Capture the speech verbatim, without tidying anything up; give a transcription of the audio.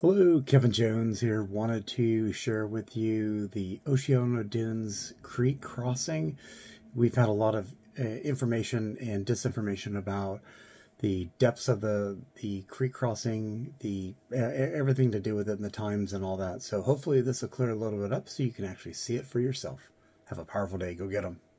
Hello, Kevin Jones here. Wanted to share with you the Oceano Dunes Creek crossing. We've had a lot of uh, information and disinformation about the depths of the the creek crossing, the uh, everything to do with it and the times and all that. So hopefully this will clear a little bit up so you can actually see it for yourself. Have a powerful day. Go get them.